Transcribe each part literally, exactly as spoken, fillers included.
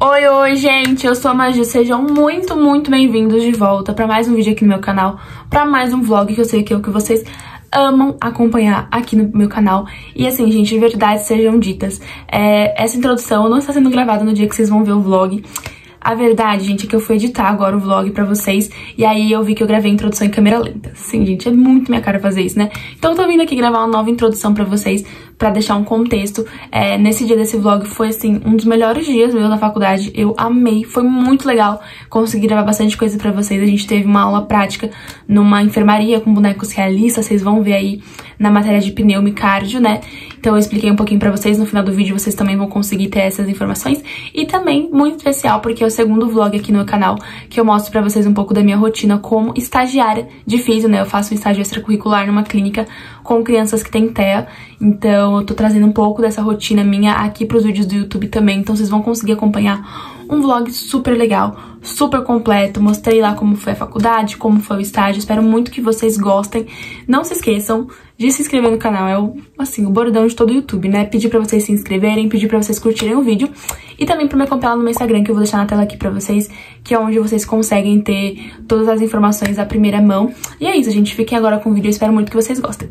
Oi, oi, gente, eu sou a Maju, sejam muito, muito bem-vindos de volta pra mais um vídeo aqui no meu canal, pra mais um vlog que eu sei que é o que vocês amam acompanhar aqui no meu canal. E assim, gente, de verdade sejam ditas, é, essa introdução não está sendo gravada no dia que vocês vão ver o vlog. A verdade, gente, é que eu fui editar agora o vlog pra vocês e aí eu vi que eu gravei a introdução em câmera lenta. Sim, gente, é muito minha cara fazer isso, né? Então eu tô vindo aqui gravar uma nova introdução pra vocês, pra deixar um contexto. É, nesse dia desse vlog foi, assim, um dos melhores dias meus na faculdade. Eu amei, foi muito legal conseguir gravar bastante coisa pra vocês. A gente teve uma aula prática numa enfermaria com bonecos realistas, vocês vão ver aí na matéria de pneumo e cardio, né? Então eu expliquei um pouquinho pra vocês, no final do vídeo vocês também vão conseguir ter essas informações. E também, muito especial, porque é o segundo vlog aqui no meu canal, que eu mostro pra vocês um pouco da minha rotina como estagiária de físio, né? Eu faço um estágio extracurricular numa clínica com crianças que têm T E A, então eu tô trazendo um pouco dessa rotina minha aqui pros vídeos do YouTube também, então vocês vão conseguir acompanhar um vlog super legal, super completo. Mostrei lá como foi a faculdade, como foi o estágio, espero muito que vocês gostem. Não se esqueçam de se inscrever no canal, é o, assim, o bordão de todo o YouTube, né? Pedir pra vocês se inscreverem, pedir pra vocês curtirem o vídeo e também pra me acompanhar lá no meu Instagram, que eu vou deixar na tela aqui pra vocês, que é onde vocês conseguem ter todas as informações à primeira mão. E é isso, gente, fiquem agora com o vídeo, eu espero muito que vocês gostem.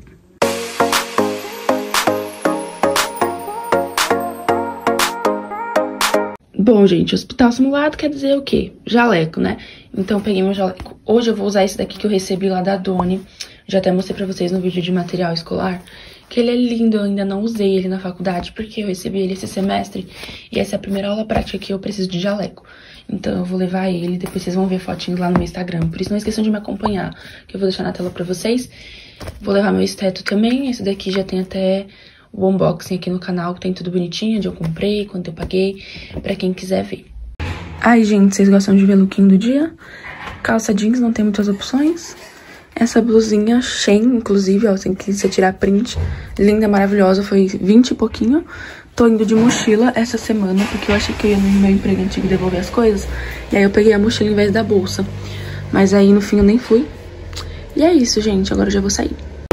Bom, gente, hospital simulado quer dizer o quê? Jaleco, né? Então, peguei meu jaleco. Hoje eu vou usar esse daqui que eu recebi lá da Doni. Já até mostrei pra vocês no vídeo de material escolar. Que ele é lindo, eu ainda não usei ele na faculdade, porque eu recebi ele esse semestre. E essa é a primeira aula prática que eu preciso de jaleco. Então, eu vou levar ele, depois vocês vão ver fotinhos lá no meu Instagram. Por isso, não esqueçam de me acompanhar, que eu vou deixar na tela pra vocês. Vou levar meu esteto também. Esse daqui já tem até o unboxing aqui no canal, que tem tudo bonitinho, onde eu comprei, quanto eu paguei, pra quem quiser ver. Ai, gente, vocês gostam de ver lookinho do dia? Calça jeans, não tem muitas opções. Essa blusinha Shein, inclusive, ó, assim, que você tirar print, linda, maravilhosa, foi vinte e pouquinho. Tô indo de mochila essa semana, porque eu achei que eu ia no meu emprego antigo devolver as coisas. E aí eu peguei a mochila em vez da bolsa. Mas aí, no fim, eu nem fui. E é isso, gente, agora eu já vou sair.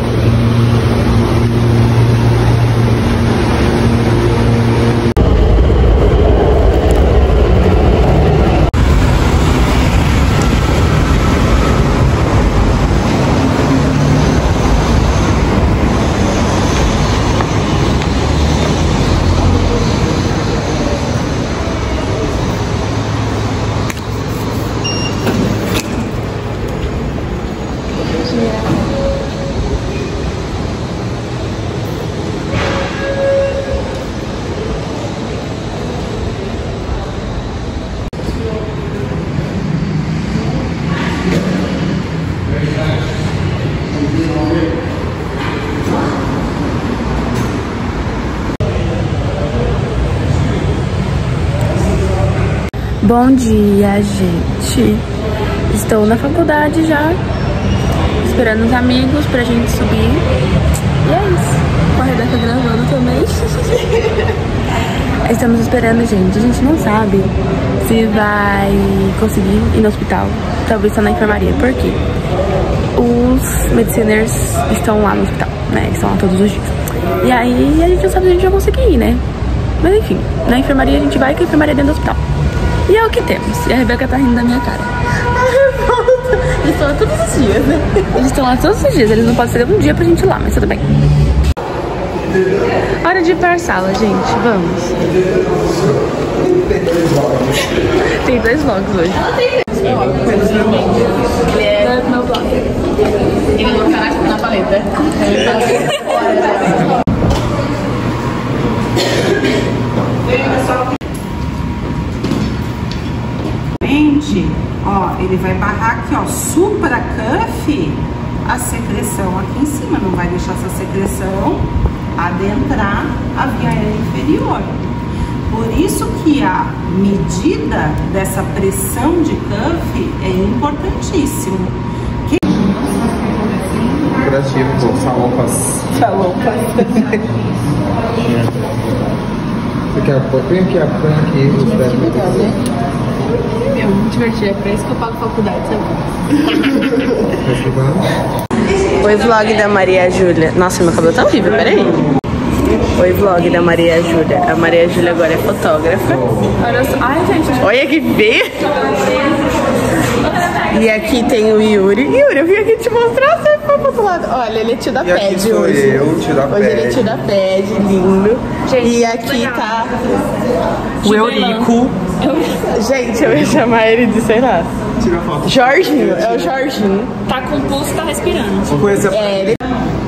Bom dia, gente. Estou na faculdade já, esperando os amigos pra gente subir. E é isso. O Rebeca gravando também. Estamos esperando, gente. A gente não sabe se vai conseguir ir no hospital. Talvez só na enfermaria. Por quê? Os mediciners estão lá no hospital, né? Estão lá todos os dias. E aí a gente não sabe se a gente vai conseguir ir, né? Mas enfim, na enfermaria a gente vai, que a enfermaria é dentro do hospital. E é o que temos. E a Rebeca tá rindo da minha cara. Eles estão lá todos os dias, né? Eles estão lá todos os dias. Eles não podem ser um dia pra gente ir lá, mas tudo bem. Hora de ir pra sala, gente. Vamos. Tem dois vlogs hoje. Ele é meu vlog. Ele é meu canal na paleta. Ó, ele vai barrar aqui, ó, supracuff, a secreção aqui em cima, não vai deixar essa secreção adentrar a via aérea inferior. Por isso que a medida dessa pressão de cuff é importantíssimo. Que... Curativo, salopas. Salopas. Você quer põe aqui, põe aqui os pés. Meu, muito divertido, é pra isso que eu pago faculdade, sabe? Oi, vlog da Maria Júlia. Nossa, meu cabelo tá horrível, peraí. Oi, vlog da Maria Júlia. A Maria Júlia agora é fotógrafa. Olha só. Ai, gente. Olha que feia. E aqui tem o Yuri. Yuri, eu vim aqui te mostrar, você foi pro outro lado. Olha, ele é tio da E aqui Ped sou hoje. eu, tio da Hoje Ped. ele é tio da Ped, lindo. Gente, e aqui tá o Eurico. Eurico. Gente, eu ia chamar ele de, sei lá, Tira a foto. Jorginho. É o Jorginho. Tá com pulso, tá respirando. Vou conhecer a... É, ele...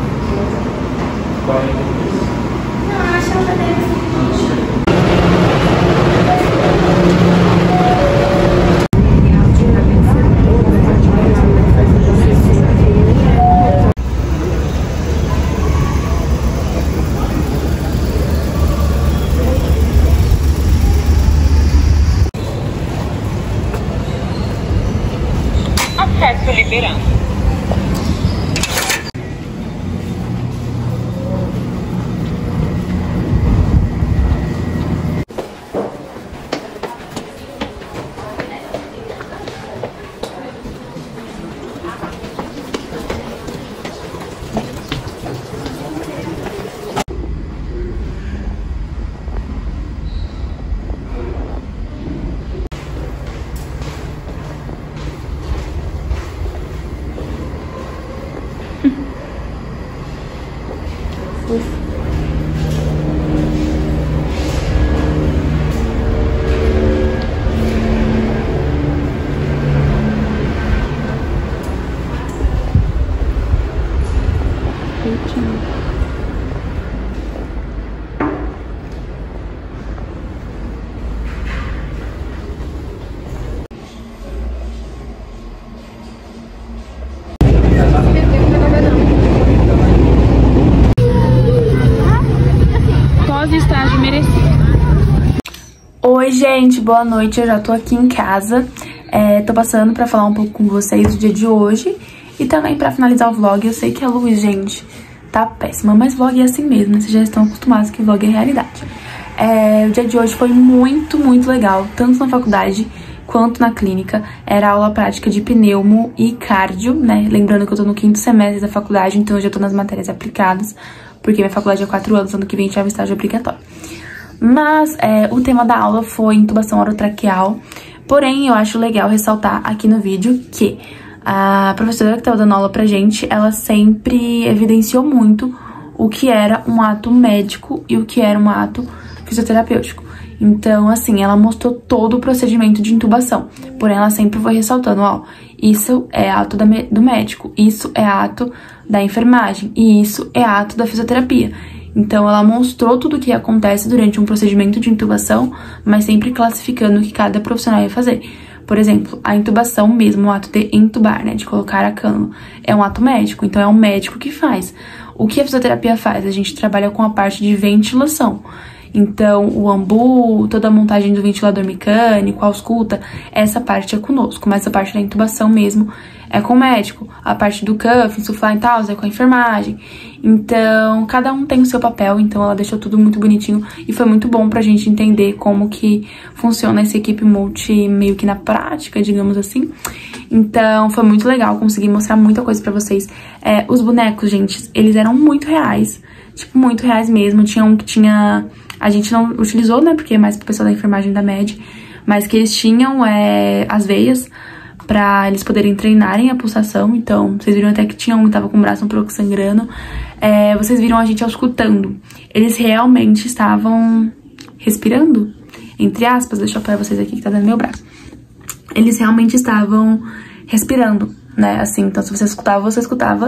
Acesso liberado. Pós-estágio merecido. Oi, gente, boa noite. Eu já tô aqui em casa. É, tô passando pra falar um pouco com vocês do dia de hoje e também pra finalizar o vlog. Eu sei que a luz, gente, tá péssima, mas vlog é assim mesmo, né? Vocês já estão acostumados que vlog é realidade. É, o dia de hoje foi muito, muito legal, tanto na faculdade quanto na clínica. Era aula prática de pneumo e cardio, né? Lembrando que eu tô no quinto semestre da faculdade, então eu já tô nas matérias aplicadas, porque minha faculdade é quatro anos, ano que vem tinha estágio obrigatório. Mas é, o tema da aula foi intubação orotraqueal, porém eu acho legal ressaltar aqui no vídeo que a professora que estava dando aula pra gente, ela sempre evidenciou muito o que era um ato médico e o que era um ato fisioterapêutico. Então, assim, ela mostrou todo o procedimento de intubação, porém ela sempre foi ressaltando, ó, isso é ato da, do médico, isso é ato da enfermagem e isso é ato da fisioterapia. Então, ela mostrou tudo o que acontece durante um procedimento de intubação, mas sempre classificando o que cada profissional ia fazer. Por exemplo, a intubação mesmo, o ato de entubar, né, de colocar a cânula, é um ato médico, então é um médico que faz. O que a fisioterapia faz? A gente trabalha com a parte de ventilação. Então, o ambu, toda a montagem do ventilador mecânico, a ausculta, essa parte é conosco, mas a parte da intubação mesmo é com o médico. A parte do cuff, insuflar e tal, é com a enfermagem. Então, cada um tem o seu papel, então ela deixou tudo muito bonitinho e foi muito bom pra gente entender como que funciona essa equipe multi meio que na prática, digamos assim. Então, foi muito legal, consegui mostrar muita coisa pra vocês. É, os bonecos, gente, eles eram muito reais, tipo, muito reais mesmo. Tinha um que tinha... A gente não utilizou, né, porque é mais pro pessoal da enfermagem da Med, mas que eles tinham é, as veias pra eles poderem treinarem a pulsação. Então, vocês viram até que tinha um que tava com o braço um pouco sangrando. É, vocês viram a gente auscultando. Eles realmente estavam respirando, entre aspas, deixa eu apoiar vocês aqui que tá dando meu braço. Eles realmente estavam respirando, né, assim, então se você escutava, você escutava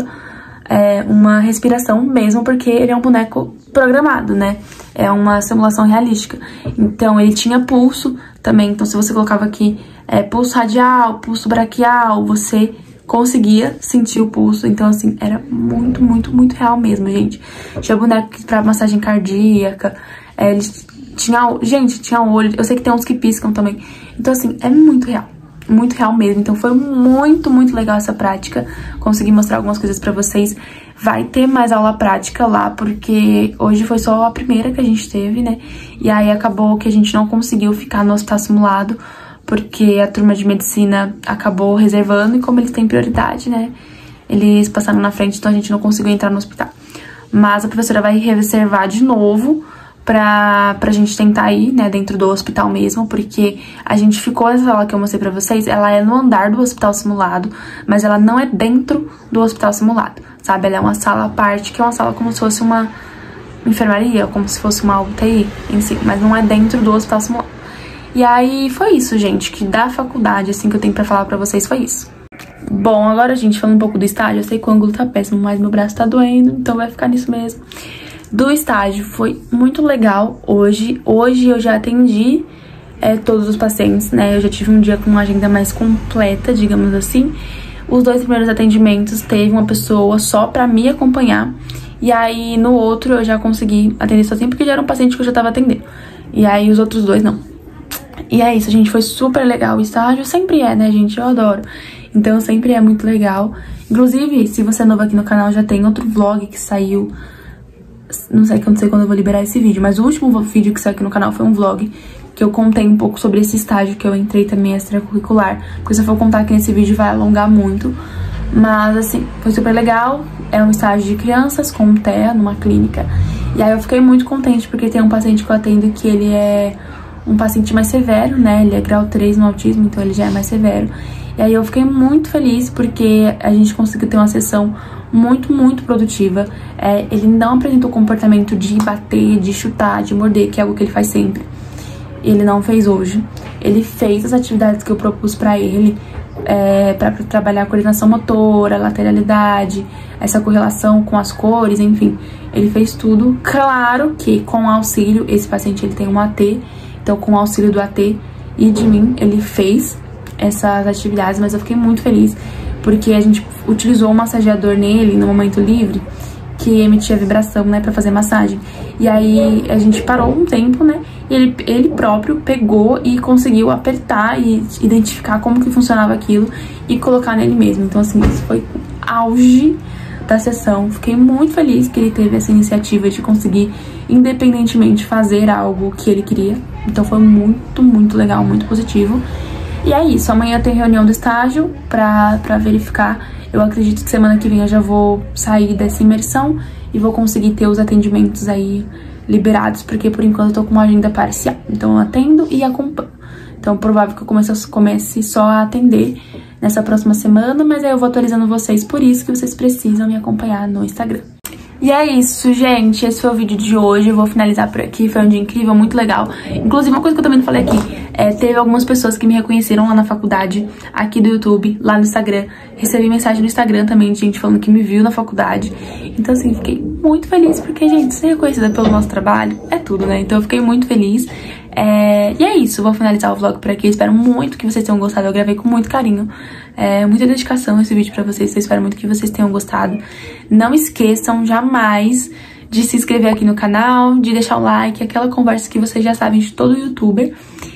é, uma respiração mesmo, porque ele é um boneco programado, né, é uma simulação realística. Então, ele tinha pulso também, então se você colocava aqui é, pulso radial, pulso braquial, você conseguia sentir o pulso. Então, assim, era muito, muito, muito real mesmo, gente. Tinha boneco pra massagem cardíaca, é, eles tinha, gente, tinha olho, eu sei que tem uns que piscam também. Então, assim, é muito real. Muito real mesmo, então foi muito, muito legal essa prática. Consegui mostrar algumas coisas pra vocês. Vai ter mais aula prática lá, porque hoje foi só a primeira que a gente teve, né? E aí acabou que a gente não conseguiu ficar no hospital simulado, porque a turma de medicina acabou reservando, e como eles têm prioridade, né? Eles passaram na frente, então a gente não conseguiu entrar no hospital. mas a professora vai reservar de novo pra, pra gente tentar ir, né, dentro do hospital mesmo, porque a gente ficou, essa sala que eu mostrei pra vocês, ela é no andar do hospital simulado, mas ela não é dentro do hospital simulado, sabe? Ela é uma sala à parte, que é uma sala como se fosse uma enfermaria, como se fosse uma U T I em si, mas não é dentro do hospital simulado. E aí foi isso, gente, que da faculdade, assim, que eu tenho pra falar pra vocês foi isso. Bom, agora, gente, falando um pouco do estágio, eu sei que o ângulo tá péssimo, mas meu braço tá doendo, então vai ficar nisso mesmo. Do estágio, foi muito legal hoje. Hoje eu já atendi é, todos os pacientes, né? Eu já tive um dia com uma agenda mais completa, digamos assim. Os dois primeiros atendimentos teve uma pessoa só pra me acompanhar. E aí, no outro, eu já consegui atender sozinho, porque já era um paciente que eu já tava atendendo. E aí, os outros dois, não. E é isso, gente, foi super legal. O estágio sempre é, né, gente? Eu adoro. Então, sempre é muito legal. Inclusive, se você é novo aqui no canal, já tem outro vlog que saiu... Não sei, não sei quando eu vou liberar esse vídeo, mas o último vídeo que saiu aqui no canal foi um vlog que eu contei um pouco sobre esse estágio que eu entrei também extracurricular. Porque se eu for contar aqui nesse vídeo vai alongar muito. Mas, assim, foi super legal. É um estágio de crianças com T E A numa clínica. E aí eu fiquei muito contente porque tem um paciente que eu atendo que ele é um paciente mais severo, né? Ele é grau três no autismo, então ele já é mais severo. E aí eu fiquei muito feliz porque a gente conseguiu ter uma sessão muito, muito produtiva. É, ele não apresentou comportamento de bater, de chutar, de morder, que é algo que ele faz sempre. Ele não fez hoje. Ele fez as atividades que eu propus pra ele, é, pra, pra trabalhar a coordenação motora, lateralidade, essa correlação com as cores, enfim. Ele fez tudo. Claro que com auxílio, esse paciente ele tem um A T, então com o auxílio do A T e de mim, ele fez essas atividades, mas eu fiquei muito feliz porque a gente utilizou um massageador nele no momento livre que emitia vibração, né, pra fazer massagem. E aí a gente parou um tempo, né, e ele, ele próprio pegou e conseguiu apertar e identificar como que funcionava aquilo e colocar nele mesmo. Então, assim, isso foi o auge da sessão. Fiquei muito feliz que ele teve essa iniciativa de conseguir independentemente fazer algo que ele queria. Então foi muito, muito legal, muito positivo. E é isso, amanhã tem reunião do estágio pra, pra verificar. Eu acredito que semana que vem eu já vou sair dessa imersão e vou conseguir ter os atendimentos aí liberados, porque por enquanto eu tô com uma agenda parcial. Então eu atendo e acompanho. Então é provável que eu comece, comece só a atender nessa próxima semana, mas aí eu vou atualizando vocês, por isso que vocês precisam me acompanhar no Instagram. E é isso, gente, esse foi o vídeo de hoje, eu vou finalizar por aqui, foi um dia incrível, muito legal. Inclusive, uma coisa que eu também não falei aqui, é, teve algumas pessoas que me reconheceram lá na faculdade, aqui do YouTube, lá no Instagram. Recebi mensagem no Instagram também de gente falando que me viu na faculdade. Então, assim, fiquei muito feliz, porque, gente, ser reconhecida pelo nosso trabalho é tudo, né? Então eu fiquei muito feliz. É... E é isso, vou finalizar o vlog por aqui, espero muito que vocês tenham gostado, eu gravei com muito carinho. É, muita dedicação esse vídeo pra vocês, eu espero muito que vocês tenham gostado. Não esqueçam jamais de se inscrever aqui no canal, de deixar o like, aquela conversa que vocês já sabem de todo youtuber.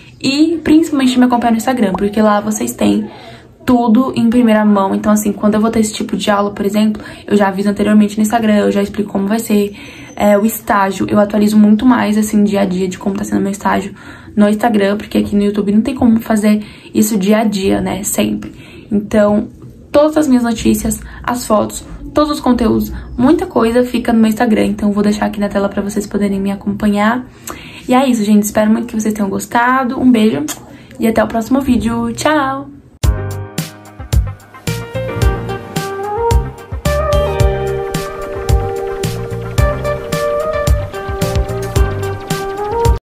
E principalmente de me acompanhar no Instagram, porque lá vocês têm tudo em primeira mão. Então, assim, quando eu vou ter esse tipo de aula, por exemplo, eu já aviso anteriormente no Instagram, eu já explico como vai ser. É, o estágio, eu atualizo muito mais, assim, dia a dia de como tá sendo meu estágio no Instagram, porque aqui no YouTube não tem como fazer isso dia a dia, né, sempre. Então, todas as minhas notícias, as fotos, todos os conteúdos, muita coisa fica no meu Instagram. Então, eu vou deixar aqui na tela pra vocês poderem me acompanhar. E é isso, gente, espero muito que vocês tenham gostado. Um beijo e até o próximo vídeo. Tchau!